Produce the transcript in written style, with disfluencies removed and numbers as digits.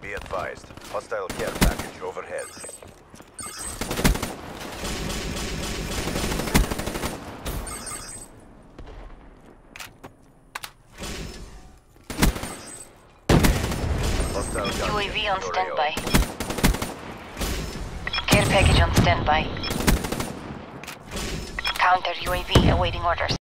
Be advised. Hostile care package overhead. Hostile gunship UAV on in your standby. AO. Care package on standby. Counter UAV awaiting orders.